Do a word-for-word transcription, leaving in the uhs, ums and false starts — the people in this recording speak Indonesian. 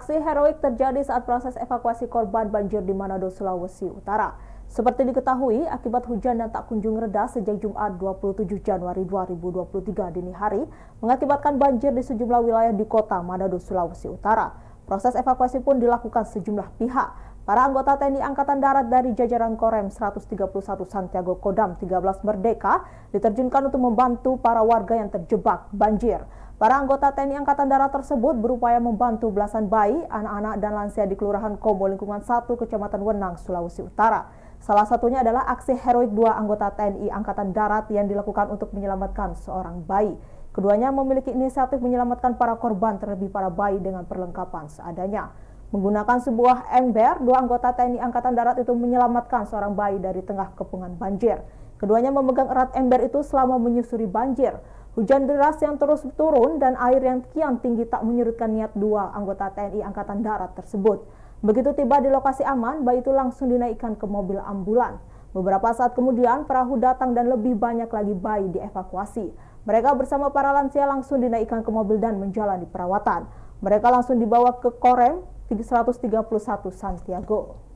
Aksi heroik terjadi saat proses evakuasi korban banjir di Manado, Sulawesi Utara. Seperti diketahui, akibat hujan yang tak kunjung reda sejak Jumat dua puluh tujuh Januari dua ribu dua puluh tiga dini hari, mengakibatkan banjir di sejumlah wilayah di kota Manado, Sulawesi Utara. Proses evakuasi pun dilakukan sejumlah pihak. Para anggota T N I Angkatan Darat dari jajaran Korem seratus tiga puluh satu Santiago Kodam tiga belas Merdeka diterjunkan untuk membantu para warga yang terjebak banjir. Para anggota T N I Angkatan Darat tersebut berupaya membantu belasan bayi, anak-anak dan lansia di Kelurahan Kombo Lingkungan satu, Kecamatan Wenang, Sulawesi Utara. Salah satunya adalah aksi heroik dua anggota T N I Angkatan Darat yang dilakukan untuk menyelamatkan seorang bayi. Keduanya memiliki inisiatif menyelamatkan para korban, terlebih para bayi dengan perlengkapan seadanya. Menggunakan sebuah ember, dua anggota T N I Angkatan Darat itu menyelamatkan seorang bayi dari tengah kepungan banjir. Keduanya memegang erat ember itu selama menyusuri banjir. Hujan deras yang terus turun dan air yang kian tinggi tak menyurutkan niat dua anggota T N I Angkatan Darat tersebut. Begitu tiba di lokasi aman, bayi itu langsung dinaikkan ke mobil ambulan. Beberapa saat kemudian, perahu datang dan lebih banyak lagi bayi dievakuasi. Mereka bersama para lansia langsung dinaikkan ke mobil dan menjalani perawatan. Mereka langsung dibawa ke Korem seratus tiga puluh satu Santiago.